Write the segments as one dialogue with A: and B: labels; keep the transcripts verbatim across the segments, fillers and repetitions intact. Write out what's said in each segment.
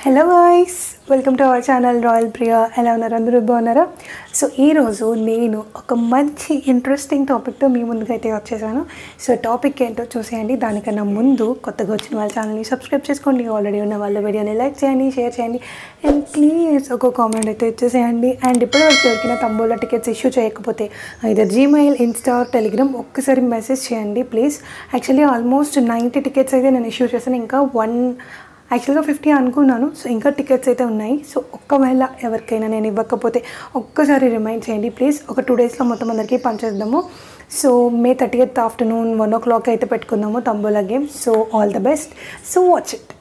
A: Hello guys, welcome to our channel royal Priya. ఎలా ఉన్నారు? అందరూ బాగున్నారా? సో ఈరోజు నేను ఒక మంచి ఇంట్రెస్టింగ్ టాపిక్తో మీ ముందుకైతే వచ్చేసాను. సో టాపిక్ ఏంటో చూసేయండి. దానికన్నా ముందు కొత్తగా వచ్చిన వాళ్ళ ఛానల్ని సబ్స్క్రైబ్ చేసుకోండి. ఆల్రెడీ ఉన్న వాళ్ళ వీడియోని లైక్ చేయండి, షేర్ చేయండి అండ్ ప్లీజ్ ఒక కామెంట్ అయితే ఇచ్చేసేయండి. అండ్ ఇప్పటివరకు ఎవరికైనా తంబోలా టికెట్స్ ఇష్యూ చేయకపోతే అయితే జీమెయిల్, ఇన్స్టా, టెలిగ్రామ్ ఒక్కసారి మెసేజ్ చేయండి please. Actually almost ninety tickets అయితే నేను ఇష్యూ చేశాను. ఇంకా వన్ యాక్చువల్గా ఫిఫ్టీ అనుకున్నాను. సో ఇంకా టికెట్స్ అయితే ఉన్నాయి. సో ఒక్కవేళ ఎవరికైనా నేను ఇవ్వకపోతే ఒక్కసారి రిమైండ్ చేయండి ప్లీజ్. ఒక టూ డేస్లో మొత్తం అందరికీ పనిచేద్దాము. So May thirty eighth afternoon one o'clock అయితే పెట్టుకుందాము tambola game. So all the best. So watch it.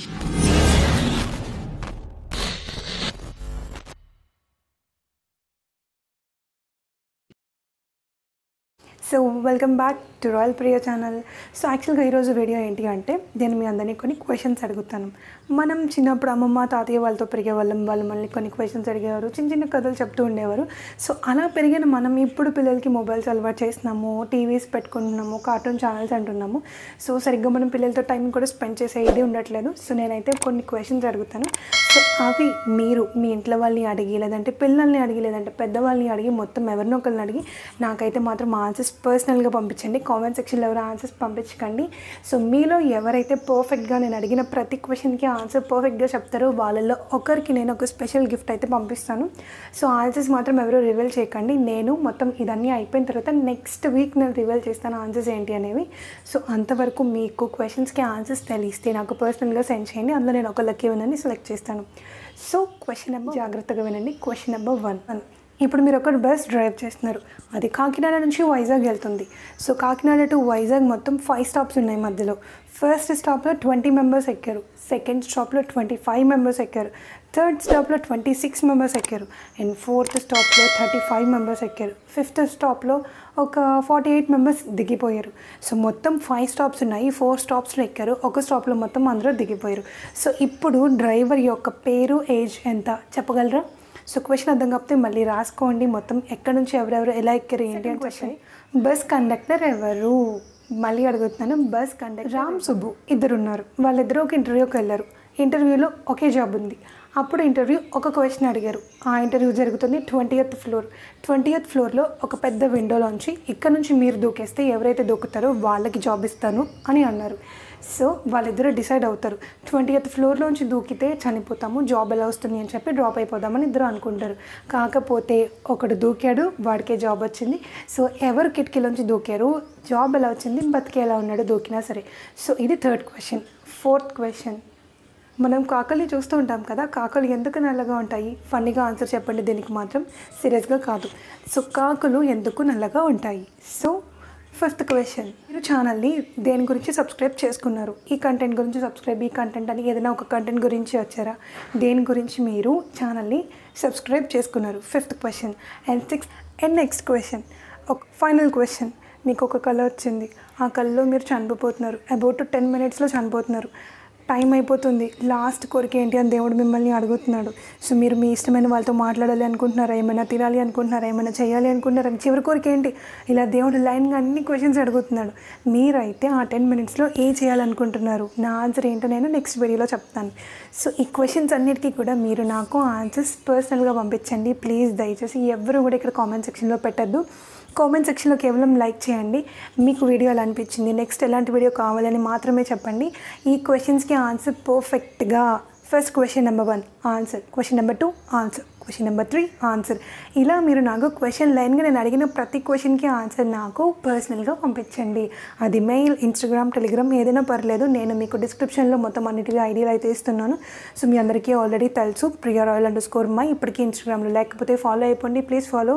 A: So welcome back to royal Priya channel. So యాక్చువల్గా ఈరోజు వీడియో ఏంటి అంటే, నేను మీ అందరినీ కొన్ని క్వశ్చన్స్ అడుగుతాను. మనం చిన్నప్పుడు అమ్మమ్మ తాతయ్య వాళ్ళతో పెరిగే వాళ్ళం. వాళ్ళు మళ్ళీ కొన్ని క్వశ్చన్స్ అడిగేవారు, చిన్న చిన్న కథలు చెప్తూ ఉండేవారు. సో అలా పెరిగిన మనం ఇప్పుడు పిల్లలకి మొబైల్స్ అలవాటు చేస్తున్నాము, టీవీస్ పెట్టుకుంటున్నాము, కార్టూన్ ఛానల్స్ అంటున్నాము. సో సరిగ్గా మనం పిల్లలతో టైం కూడా స్పెండ్ చేసే ఇది ఉండట్లేదు. సో నేనైతే కొన్ని క్వశ్చన్స్ అడుగుతాను. సో అవి మీరు మీ ఇంట్లో వాళ్ళని అడిగి, లేదంటే పిల్లల్ని అడిగి, లేదంటే పెద్దవాళ్ళని అడిగి, మొత్తం ఎవరినో ఒకరిని అడిగి నాకైతే మాత్రం ఆన్సర్స్ పర్సనల్గా పంపించండి. కామెంట్ సెక్షన్లో ఎవరు ఆన్సర్స్ పంపించకండి. సో మీలో ఎవరైతే పర్ఫెక్ట్గా నేను అడిగిన ప్రతి క్వశ్చన్కి ఆన్సర్ పర్ఫెక్ట్గా చెప్తారో వాళ్ళల్లో ఒకరికి నేను ఒక స్పెషల్ గిఫ్ట్ అయితే పంపిస్తాను. సో ఆన్సర్స్ మాత్రం ఎవరు రివీల్ చేయకండి. నేను మొత్తం ఇదన్నీ అయిపోయిన తర్వాత నెక్స్ట్ వీక్ నేను రివీల్ చేస్తాను ఆన్సర్స్ ఏంటి అనేవి. సో అంతవరకు మీకు క్వశ్చన్స్కి ఆన్సర్స్ తెలిస్తే నాకు పర్సనల్గా సెండ్ చేయండి. అందులో నేను ఒక లక్కీ విన్నర్ని సెలెక్ట్ చేస్తాను. సో క్వశ్చన్ నెంబర్ జాగ్రత్తగా వినండి. Question number one. ఇప్పుడు మీరు ఒక బస్ డ్రైవ్ చేస్తున్నారు. అది కాకినాడ నుంచి వైజాగ్ వెళ్తుంది. సో కాకినాడ టు వైజాగ్ మొత్తం ఫైవ్ స్టాప్స్ ఉన్నాయి మధ్యలో. ఫస్ట్ స్టాప్లో ట్వంటీ మెంబర్స్ ఎక్కారు, సెకండ్ స్టాప్లో ట్వంటీ ఫైవ్ మెంబర్స్ ఎక్కారు, థర్డ్ స్టాప్లో ట్వంటీ సిక్స్ మెంబర్స్ ఎక్కారు అండ్ ఫోర్త్ స్టాప్లో థర్టీ ఫైవ్ మెంబర్స్ ఎక్కారు. ఫిఫ్త్ స్టాప్లో ఒక ఫార్టీ ఎయిట్ మెంబర్స్ దిగిపోయారు. సో మొత్తం ఫైవ్ స్టాప్స్ ఉన్నాయి, ఫోర్ స్టాప్స్లో ఎక్కారు, ఒక స్టాప్లో మొత్తం అందరూ దిగిపోయారు. సో ఇప్పుడు డ్రైవర్ యొక్క పేరు, ఏజ్ ఎంత చెప్పగలరా? సో క్వశ్చన్ అర్థం కాకపోతే మళ్ళీ రాసుకోండి. మొత్తం ఎక్కడి నుంచి ఎవరెవరు ఎలా ఎక్కారు ఏంటి అని క్వశ్చన్. బస్ కండక్టర్ ఎవరు? మళ్ళీ అడుగుతున్నాను. బస్ కండక్టర్ రామ్, సుబ్బు ఇద్దరు ఉన్నారు. వాళ్ళిద్దరూ ఒక ఇంటర్వ్యూకి వెళ్ళారు. ఇంటర్వ్యూలో ఒకే జాబ్ ఉంది. అప్పుడు ఇంటర్వ్యూ ఒక క్వశ్చన్ అడిగారు. ఆ ఇంటర్వ్యూ జరుగుతుంది ట్వంటీయత్ ఫ్లోర్. ట్వంటీయత్ ఫ్లోర్లో ఒక పెద్ద విండోలోంచి ఇక్కడ నుంచి మీరు దూకేస్తే ఎవరైతే దూకుతారో వాళ్ళకి జాబ్ ఇస్తాను అని అన్నారు. సో వాళ్ళిద్దరూ డిసైడ్ అవుతారు. ట్వంటీయత్ ఫ్లోర్లోంచి దూకితే చనిపోతాము, జాబ్ ఎలా వస్తుంది అని చెప్పి డ్రాప్ అయిపోదామని ఇద్దరు అనుకుంటారు. కాకపోతే ఒకడు దూకాడు, వాడికే జాబ్ వచ్చింది. సో ఎవరు కిటికీలోంచి దూకారు, జాబ్ ఎలా వచ్చింది, బతికి ఎలా ఉన్నాడు దూకినా సరే. సో ఇది థర్డ్ క్వశ్చన్. Fourth question. మనం కాకల్ని చూస్తూ ఉంటాం కదా, కాకులు ఎందుకు నల్లగా ఉంటాయి? ఫన్నీగా ఆన్సర్ చెప్పండి దీనికి మాత్రం, సీరియస్గా కాదు. సో కాకులు ఎందుకు నల్లగా ఉంటాయి? So fifth question. మీరు ఛానల్ని దేని గురించి సబ్స్క్రైబ్ చేసుకున్నారు? ఈ కంటెంట్ గురించి సబ్స్క్రైబ్, ఈ కంటెంట్ అని ఏదైనా ఒక కంటెంట్ గురించి వచ్చారా? దేని గురించి మీరు ఛానల్ని సబ్స్క్రైబ్ చేసుకున్నారు? Fifth question. And sixth and next question, ఒక ఫైనల్ క్వశ్చన్. మీకు ఒక కళ వచ్చింది, ఆ కళలో మీరు చనిపోతున్నారు. అబౌట్ టెన్ మినిట్స్లో చనిపోతున్నారు. టైం అయిపోతుంది. లాస్ట్ కోరిక ఏంటి అని దేవుడు మిమ్మల్ని అడుగుతున్నాడు. సో మీరు మీ ఇష్టమైన వాళ్ళతో మాట్లాడాలి అనుకుంటున్నారా? ఏమైనా తినాలి అనుకుంటున్నారా? ఏమైనా చేయాలి అనుకుంటున్నారా? చివరి కోరిక ఏంటి? ఇలా దేవుడు లైన్గా అన్ని క్వశ్చన్స్ అడుగుతున్నాడు. మీరైతే ఆ టెన్ మినిట్స్లో ఏ చేయాలనుకుంటున్నారు? నా ఆన్సర్ ఏంటో నేను నెక్స్ట్ వీడియోలో చెప్తాను. సో ఈ క్వశ్చన్స్ అన్నిటికీ కూడా మీరు నాకు ఆన్సర్స్ పర్సనల్గా పంపించండి ప్లీజ్. దయచేసి ఎవరు కూడా ఇక్కడ కామెంట్ సెక్షన్లో పెట్టద్దు. కామెంట్ సెక్షన్లో కేవలం లైక్ చేయండి. మీకు వీడియో ఎలా అనిపించింది, నెక్స్ట్ ఎలాంటి వీడియో కావాలని మాత్రమే చెప్పండి. ఈ క్వశ్చన్స్కి ఆన్సర్ పర్ఫెక్ట్గా, first question number one answer, question number two answer, question number three answer, ఇలా మీరు నాకు క్వశ్చన్ లైన్గా నేను అడిగిన ప్రతి క్వశ్చన్కి ఆన్సర్ నాకు పర్సనల్గా పంపించండి. అది మెయిల్, ఇన్స్టాగ్రామ్, టెలిగ్రామ్ ఏదైనా పర్లేదు. నేను మీకు డిస్క్రిప్షన్లో మొత్తం అన్నిటికీ ఐడియాలు అయితే ఇస్తున్నాను. సో మీ అందరికీ ఆల్రెడీ తెలుసు ప్రియారాయల్ అండర్ స్కోర్ మై. ఇప్పటికీ ఇన్స్టాగ్రామ్లో లేకపోతే ఫాలో అయిపోండి ప్లీజ్, ఫాలో.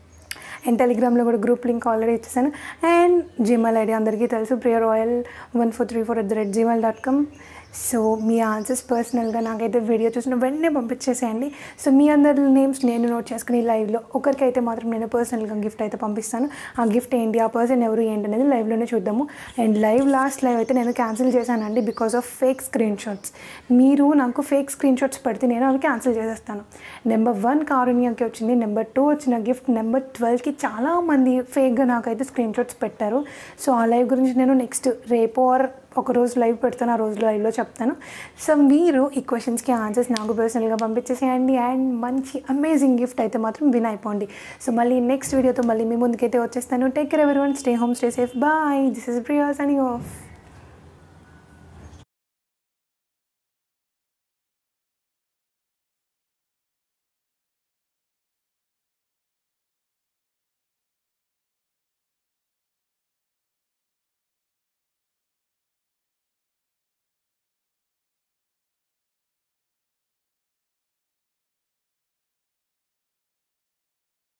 A: అండ్ టెలిగ్రామ్లో కూడా గ్రూప్ లింక్ ఆల్రెడీ ఇచ్చేసాను. అండ్ జీమెయిల్ ఐడి అందరికీ తెలుసు, Priya royal one four three four at the rate Gmail dot com. So మీ ఆన్సర్స్ పర్సనల్గా నాకైతే వీడియో చూసిన వెంటనే పంపించేసేయండి. సో మీ అందరి నేమ్స్ నేను నోట్ చేసుకుని లైవ్లో ఒకరికైతే మాత్రం నేను పర్సనల్గా గిఫ్ట్ అయితే పంపిస్తాను. ఆ గిఫ్ట్ ఏంటి, ఆ పర్సన్ ఎవరు ఏంటి అనేది లైవ్లోనే చూద్దాము. అండ్ లైవ్ లాస్ట్ లైవ్ అయితే నేను క్యాన్సిల్ చేశానండి because of fake screen shots. మీరు నాకు ఫేక్ స్క్రీన్ షాట్స్ పెడితే నేను అవి క్యాన్సిల్ చేసేస్తాను. నెంబర్ వన్ కారుణ్యకి వచ్చింది, నెంబర్ టూ వచ్చిన గిఫ్ట్, నెంబర్ ట్వెల్వ్కి చాలామంది ఫేక్గా నాకైతే స్క్రీన్ షాట్స్ పెట్టారు. సో ఆ లైవ్ గురించి నేను నెక్స్ట్ రేపు ఆర్ ఒక రోజు లైవ్ పెడతాను, ఆ రోజు లైవ్లో చెప్తాను. సో మీరు ఈ క్వశ్చన్స్కి ఆన్సర్స్ నాకు పర్సనల్గా పంపించేసేయండి అండ్ మంచి అమేజింగ్ గిఫ్ట్ అయితే మాత్రం విన్ అయిపోండి. సో మళ్ళీ నెక్స్ట్ వీడియోతో మళ్ళీ మీ ముందుకైతే వచ్చేస్తాను. Take care everyone, stay home, stay safe, bye. This is Priya signing of.